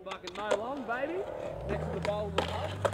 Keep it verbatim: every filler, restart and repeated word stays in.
Fucking mow long, baby. Next to the bowl of the pub.